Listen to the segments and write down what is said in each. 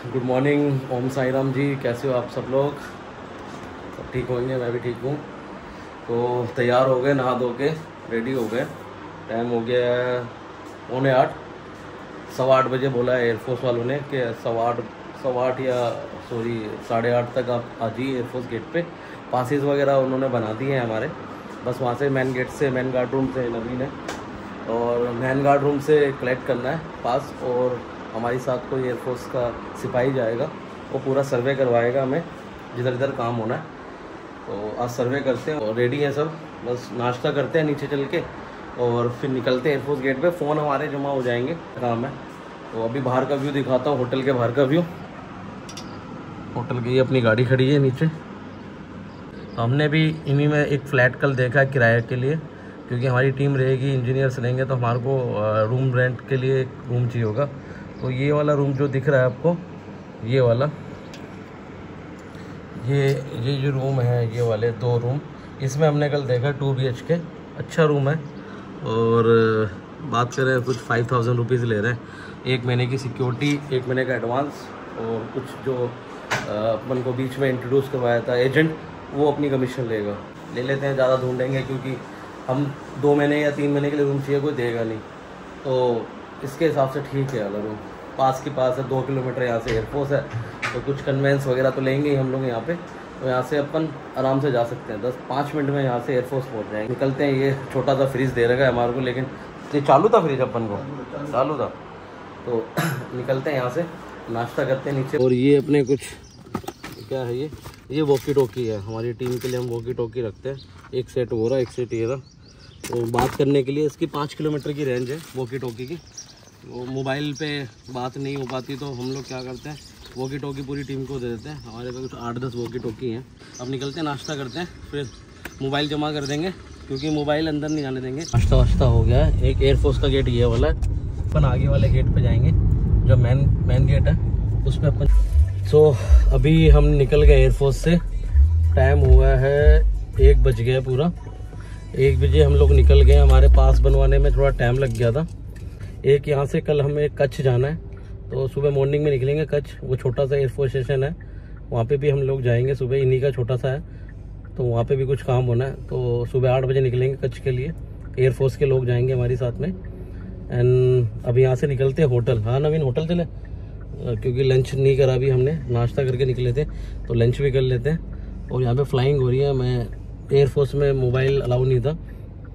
Good morning, Om Sai Ram ji. कैसे हो आप सब लोग? सब ठीक होंगे, मैं भी ठीक हूँ। तो तैयार हो गए, नहा धो के रेडी हो गए। टाइम हो गया 7:45, 8:15 बजे बोला है एयरफोर्स वालों ने कि 8:15 या 8:30 तक आप आ जाइए एयरफोर्स गेट पे। पासेस वगैरह उन्होंने बना दिए हैं हमारे, बस वहाँ से मेन गेट से, मेन गार्ड रूम से नवीन है, और मेन गार्ड रूम से कलेक्ट करना है पास। और हमारे साथ कोई एयरफोर्स का सिपाही जाएगा, वो पूरा सर्वे करवाएगा हमें जिधर जिधर काम होना है। तो आज सर्वे करते हैं और रेडी हैं सब, बस नाश्ता करते हैं नीचे चल के और फिर निकलते हैं एयरफोर्स गेट पे। फ़ोन हमारे जमा हो जाएंगे, काम है। तो अभी बाहर का व्यू दिखाता हूँ, होटल के बाहर का व्यू। होटल की अपनी गाड़ी खड़ी है नीचे। तो हमने भी इन्हीं में एक फ़्लैट कल देखा है किराए के लिए, क्योंकि हमारी टीम रहेगी, इंजीनियर्स रहेंगे, तो हमारे को रूम रेंट के लिए एक रूम चाहिए होगा। तो ये वाला रूम जो दिख रहा है आपको, ये वाला, ये जो रूम है, ये वाले 2 रूम, इसमें हमने कल देखा 2 BHK, अच्छा रूम है। और बात करें कुछ 5000 रुपीज़ ले रहे हैं, 1 महीने की सिक्योरिटी, 1 महीने का एडवांस, और कुछ जो अपन को बीच में इंट्रोड्यूस करवाया था एजेंट, वो अपनी कमीशन लेगा। ले लेते हैं, ज़्यादा ढूंढेंगे क्योंकि हम 2 महीने या 3 महीने के लिए रूम चाहिए, कोई देगा नहीं। तो इसके हिसाब से ठीक है वाला रूम, पास के पास है, 2 किलोमीटर यहाँ से एयरफोर्स है। तो कुछ कन्वेंस वगैरह तो लेंगे ही हम लोग यहाँ पे, तो यहाँ से अपन आराम से जा सकते हैं। 10-5 मिनट में यहाँ से एयरफोर्स पहुँच जाएंगे। निकलते हैं। ये छोटा सा फ्रिज दे रखा है हमारे को, लेकिन ये चालू था फ्रिज, अपन को चालू था। तो निकलते हैं यहाँ से, नाश्ता करते हैं नीचे। और ये अपने कुछ क्या है, ये वॉकी टॉकी है हमारी टीम के लिए, हम वॉकी टॉकी रखते हैं। एक सेट हो रहा, एक सेट ये रहा। तो बात करने के लिए इसकी 5 किलोमीटर की रेंज है वॉकी टॉकी की। वो मोबाइल पे बात नहीं हो पाती, तो हम लोग क्या करते हैं, वॉकी टॉकी पूरी टीम को दे देते हैं। हमारे पास कुछ 8-10 वॉकी टॉकी हैं। अब निकलते हैं, नाश्ता करते हैं, फिर मोबाइल जमा कर देंगे, क्योंकि मोबाइल अंदर नहीं जाने देंगे। नाश्ता वाश्ता हो गया है। एक एयरफोर्स का गेट ये वाला है, अपन आगे वाले गेट पे जाएंगे, जो मेन गेट है उस पर अपन। सो अभी हम निकल गए एयरफोर्स से। टाइम हुआ है 1 बज गया पूरा। 1 बजे हम लोग निकल गए। हमारे पास बनवाने में थोड़ा टाइम लग गया था। एक यहाँ से कल हमें कच्छ जाना है, तो सुबह मॉर्निंग में निकलेंगे कच्छ। वो छोटा सा एयरफोर्स स्टेशन है, वहाँ पे भी हम लोग जाएंगे सुबह, इन्हीं का छोटा सा है, तो वहाँ पे भी कुछ काम होना है। तो सुबह 8 बजे निकलेंगे कच्छ के लिए। एयरफोर्स के लोग जाएंगे हमारे साथ में। एंड अभी यहाँ से निकलते हैं होटल। हाँ नवीन, होटल चले, क्योंकि लंच नहीं करा अभी हमने, नाश्ता करके निकले थे, तो लंच भी कर लेते हैं। और यहाँ पे फ्लाइंग हो रही है। मैं एयरफोर्स में मोबाइल अलाउ नहीं था।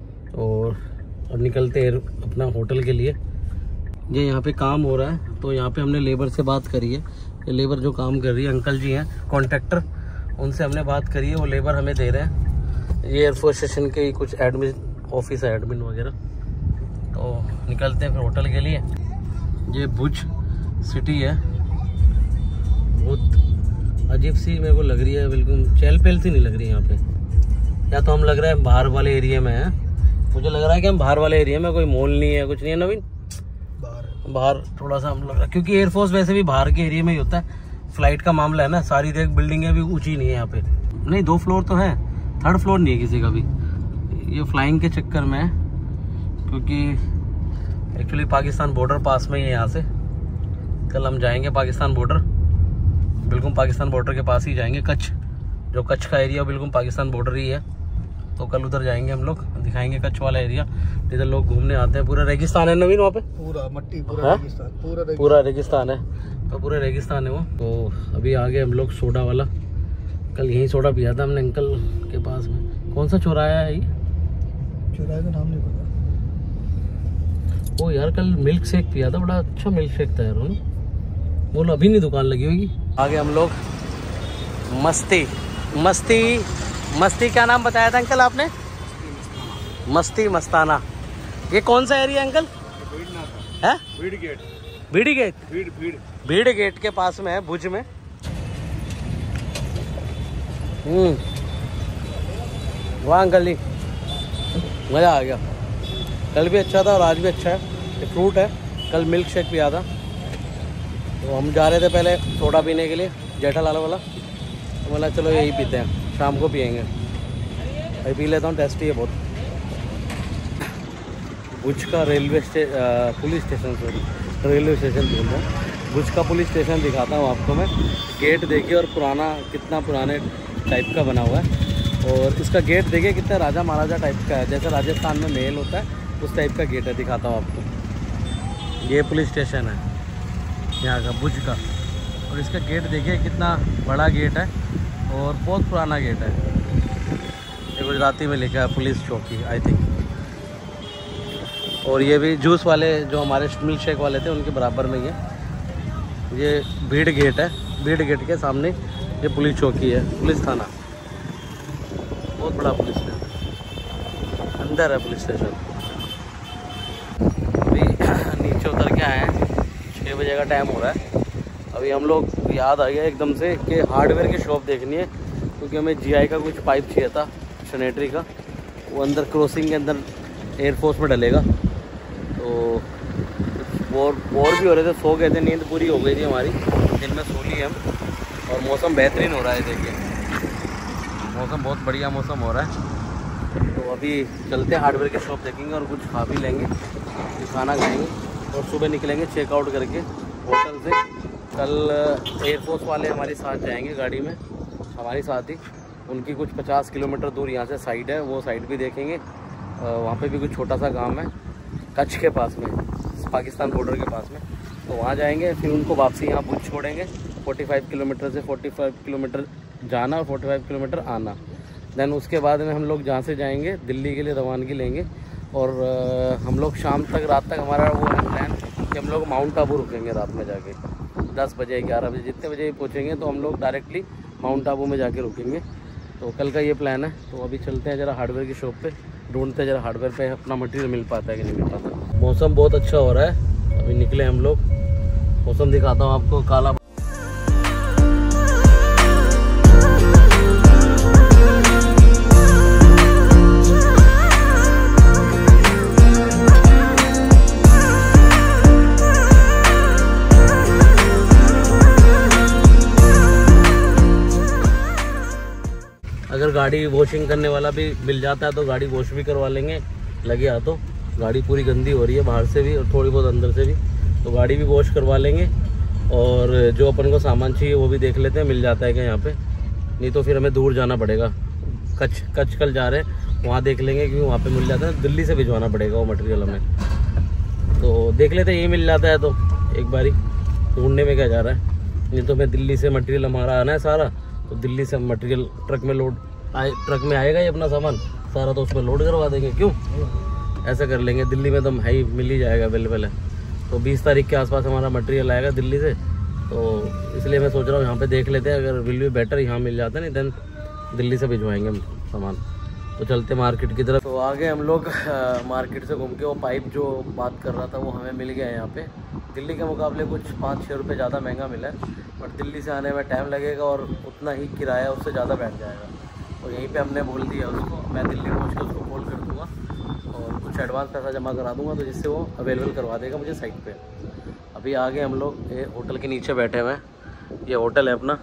और अब निकलते हैं अपना होटल के लिए। ये यहाँ पे काम हो रहा है, तो यहाँ पे हमने लेबर से बात करी है। ये लेबर जो काम कर रही है, अंकल जी हैं कॉन्ट्रैक्टर, उनसे हमने बात करी है, वो लेबर हमें दे रहे हैं। ये एयरफोर्स स्टेशन के कुछ एडमिन ऑफिस है, एडमिन वगैरह। तो निकलते हैं फिर होटल के लिए। ये भुज सिटी है, बहुत अजीब सी मेरे को लग रही है, बिल्कुल चहल पहल सी नहीं लग रही है यहाँ पे। या तो हम लग रहा है बाहर वाले एरिया में है, मुझे लग रहा है कि हम बाहर वाले एरिया में, कोई मॉल नहीं है, कुछ नहीं है नवीन, बाहर थोड़ा सा हम लग रहा है, क्योंकि एयरफोर्स वैसे भी बाहर के एरिया में ही होता है। फ्लाइट का मामला है ना, सारी देख बिल्डिंगें भी ऊंची नहीं है यहाँ पे। नहीं, 2 फ्लोर तो है, 3rd फ्लोर नहीं है किसी का भी। ये फ्लाइंग के चक्कर में है, क्योंकि एक्चुअली पाकिस्तान बॉर्डर पास में ही है यहाँ से। कल हम जाएंगे पाकिस्तान बॉर्डर, बिल्कुल पाकिस्तान बॉर्डर के पास ही जाएंगे। कच्छ, जो कच्छ का एरिया बिल्कुल पाकिस्तान बॉर्डर ही है, तो कल उधर जाएंगे हम लोग, दिखाएंगे कच्छ वाला एरिया जिधर लोग घूमने आते हैं। पूरा रेगिस्तान है नवीन वहाँ पे, पूरा मट्टी, पूरा रेगिस्तान, पूरा रेगिस्तान है, तो पूरा रेगिस्तान है वो। तो अभी आगे हम लोग सोडा वाला, कल यहीं सोडा पिया था हमने अंकल के पास में। कौन सा चौराहा है ये? चौराहे का नाम नहीं पता। ओ यार, कल मिल्क शेक पिया था, बड़ा अच्छा मिल्क शेक था यार। बोलो अभी नहीं दुकान लगी होगी। आगे हम लोग मस्ती मस्ती मस्ती, क्या नाम बताया था अंकल आपने? मस्ती मस्ताना। ये कौन सा एरिया अंकल है? भीड़ गेट। भीड़ गेट के पास में है, भुज में। वाह अंकल जी, मज़ा आ गया। कल भी अच्छा था और आज भी अच्छा है। ये फ्रूट है, कल मिल्क शेक पिया था। तो हम जा रहे थे पहले सोडा पीने के लिए, जेठालाल वाला, तो बोला चलो यही पीते हैं, शाम को पियेंगे। भाई पी लेता हूँ, टेस्टी है बहुत। भुज का police station, sorry railway station बोल रहा हूँ। भुज का पुलिस स्टेशन दिखाता हूँ आपको मैं। गेट देखिए और पुराना, कितना पुराने टाइप का बना हुआ है। और इसका गेट देखिए कितना राजा महाराजा टाइप का है, जैसे राजस्थान में महल होता है उस टाइप का गेट है। दिखाता हूँ आपको, ये पुलिस स्टेशन है यहाँ का भुज का। और इसका गेट देखिए कितना बड़ा गेट है और बहुत पुराना गेट है। ये गुजराती में लिखा है पुलिस चौकी आई थिंक। और ये भी जूस वाले जो हमारे मिल्क शेक वाले थे उनके बराबर में ही है। ये भीड़ गेट है, भीड़ गेट के सामने ये पुलिस चौकी है, पुलिस थाना। बहुत बड़ा पुलिस स्टेशन, अंदर है पुलिस स्टेशन। अभी नीचे उतर के आए हैं, 6 बजे का टाइम हो रहा है। अभी हम लोग याद आ गया एकदम से कि हार्डवेयर की शॉप देखनी है, क्योंकि हमें जीआई का कुछ पाइप चाहिए था सैनिटरी का। वो अंदर क्रॉसिंग के अंदर एयरफोर्स में डलेगा। तो बोर भी हो रहे थे, सो गए थे, नींद पूरी हो गई थी हमारी, दिन में सो लिए हम। और मौसम बेहतरीन हो रहा है, देखिए मौसम बहुत बढ़िया मौसम हो रहा है। तो अभी चलते हैं हार्डवेयर की शॉप देखेंगे और कुछ खा भी लेंगे, खाना खाएंगे और सुबह निकलेंगे चेकआउट करके होटल से। कल एयरफोर्स वाले हमारे साथ जाएंगे गाड़ी में, हमारे साथ ही। उनकी कुछ 50 किलोमीटर दूर यहाँ से साइड है, वो साइड भी देखेंगे। वहाँ पे भी कुछ छोटा सा गांव है कच्छ के पास में, पाकिस्तान बॉर्डर के पास में, तो वहाँ जाएंगे। फिर उनको वापसी यहाँ भुज छोड़ेंगे। 45 किलोमीटर से 45 किलोमीटर जाना और 45 किलोमीटर आना। देन उसके बाद में हम लोग जहाँ से जाएंगे दिल्ली के लिए रवानगी लेंगे। और हम लोग शाम तक, रात तक हमारा वो है प्लान कि हम लोग माउंट आबू रुकेंगे रात में जाके। 10 बजे 11 बजे जितने बजे पहुँचेंगे तो हम लोग डायरेक्टली माउंट आबू में जाके रुकेंगे। तो कल का ये प्लान है। तो अभी चलते हैं ज़रा हार्डवेयर की शॉप पे, ढूंढते हैं ज़रा हार्डवेयर पे अपना मटेरियल मिल पाता है कि नहीं मिल पाता। मौसम बहुत अच्छा हो रहा है, अभी निकले हम लोग। मौसम दिखाता हूँ आपको, काला। अगर गाड़ी वॉशिंग करने वाला भी मिल जाता है तो गाड़ी वॉश भी करवा लेंगे, लगे हाथों। गाड़ी पूरी गंदी हो रही है बाहर से भी और थोड़ी बहुत अंदर से भी, तो गाड़ी भी वॉश करवा लेंगे। और जो अपन को सामान चाहिए वो भी देख लेते हैं मिल जाता है क्या यहाँ पे, नहीं तो फिर हमें दूर जाना पड़ेगा। कच्छ कल जा रहे हैं, वहाँ देख लेंगे क्योंकि वहाँ पे मिल जाता है। दिल्ली से भिजवाना पड़ेगा वो मटेरियल हमें, तो देख लेते हैं यही मिल जाता है तो एक बारी। ढूंढने में क्या जा रहा है, नहीं तो मैं दिल्ली से मटेरियल हमारा आना है सारा, तो दिल्ली से मटेरियल ट्रक में ट्रक में आएगा ये अपना सामान सारा, तो उसमें लोड करवा देंगे। क्यों ऐसा कर लेंगे, दिल्ली में तो है ही, मिल ही जाएगा, अवेलेबल है। तो 20 तारीख के आसपास हमारा मटेरियल आएगा दिल्ली से, तो इसलिए मैं सोच रहा हूँ यहाँ पे देख लेते हैं। अगर विल भी बेटर यहाँ मिल जाता है, नहीं देन दिल्ली से भिजवाएंगे हम सामान। तो चलते मार्केट की तरफ। तो आगे हम लोग मार्केट से घूम के वो पाइप जो बात कर रहा था वो हमें मिल गया है यहाँ पे। दिल्ली के मुकाबले कुछ 5-6 रुपये ज़्यादा महंगा मिला है, बट दिल्ली से आने में टाइम लगेगा और उतना ही किराया उससे ज़्यादा बैठ जाएगा। और यहीं पे हमने बोल दिया उसको, मैं दिल्ली पहुँच के उसको कॉल कर दूँगा और कुछ एडवांस पैसा जमा करा दूँगा, तो जिससे वो अवेलेबल करवा देगा मुझे साइट पे। अभी आगे हम लोग होटल के नीचे बैठे हुए हैं, ये होटल है अपना।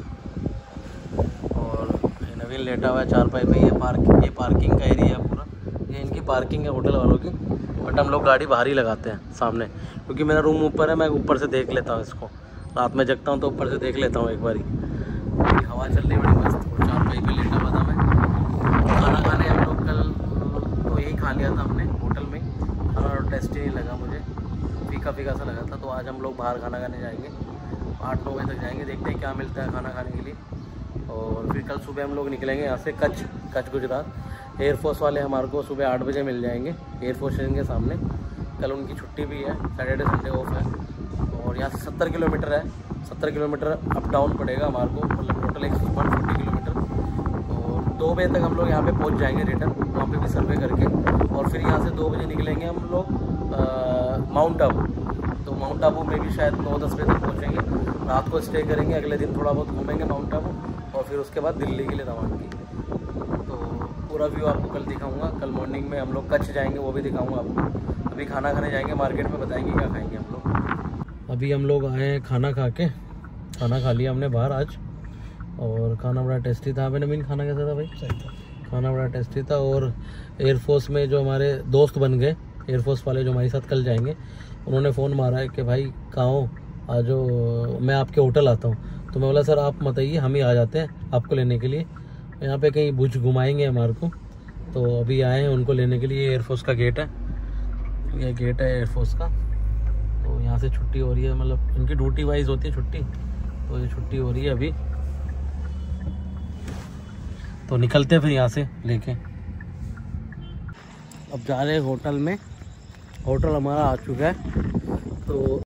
और नवीन लेटा हुआ है चारपाई पे। ये पार्किंग का एरिया है पूरा, ये इनकी पार्किंग है होटल वालों की। बट हम लोग गाड़ी बाहर ही लगाते हैं सामने, क्योंकि मेरा रूम ऊपर है, मैं ऊपर से देख लेता हूँ इसको। रात में जगता हूँ तो ऊपर से देख लेता हूँ एक बारी। हवा चल रही बड़ी मस्त, और चारपाई पे लेटा हुआ था मैं। खाना खाने हम लोग कल तो यही खा लिया था हमने होटल में, खाना टेस्टी नहीं लगा मुझे, फीका सा लगा था। तो आज हम लोग बाहर खाना खाने जाएंगे, 8-9 बजे तक जाएंगे, देखते हैं क्या मिलता है खाना खाने के लिए। और फिर कल सुबह हम लोग निकलेंगे यहाँ से कच्छ गुजरात। एयरफोर्स वाले हमारे को सुबह 8 बजे मिल जाएंगे एयरफोर्स स्टेशन के सामने। कल उनकी छुट्टी भी है, सैटरडे संडे ऑफ है। और यहाँ से 70 किलोमीटर है, 70 किलोमीटर अप डाउन पड़ेगा हमारे को, मतलब टोटल 140 किलोमीटर। और 2 बजे तक हम लोग यहाँ पे पहुँच जाएंगे रिटर्न, वहाँ पे भी सर्वे करके। और फिर यहाँ से 2 बजे निकलेंगे हम लोग माउंट आबू। तो माउंट आबू में भी शायद 9-10 बजे तक पहुँचेंगे, रात को स्टे करेंगे, अगले दिन थोड़ा बहुत घूमेंगे माउंट आबू, और फिर उसके बाद दिल्ली के लिए रवानगी। तो पूरा व्यू आपको कल दिखाऊंगा। कल मॉर्निंग में हम लोग कच्छ जाएंगे, वो भी दिखाऊंगा आपको। अभी खाना खाने जाएंगे मार्केट में, बताएंगे क्या खाएंगे हम लोग। अभी हम लोग आए हैं खाना खा के, खाना खा लिया हमने बाहर आज, और खाना बड़ा टेस्टी था। मैंने मीन खाना कैसा था भाई? सही था, खाना बड़ा टेस्टी था। और एयरफोर्स में जो हमारे दोस्त बन गए, एयरफोर्स वाले जो हमारे साथ कल जाएंगे, उन्होंने फ़ोन मारा है कि भाई कहाँ हो, आज जो मैं आपके होटल आता हूँ। तो मैं बोला सर आप मत आइए, हम ही आ जाते हैं आपको लेने के लिए। यहाँ पे कहीं भुज घुमाएंगे हमारे को। तो अभी आए हैं उनको लेने के लिए। एयरफोर्स का गेट है, ये गेट है एयरफोर्स का। तो यहाँ से छुट्टी हो रही है, मतलब इनकी ड्यूटी वाइज होती है छुट्टी, तो ये छुट्टी हो रही है अभी। तो निकलते हैं फिर यहाँ से लेके। अब जा रहे हैं होटल में। होटल हमारा आ चुका है। तो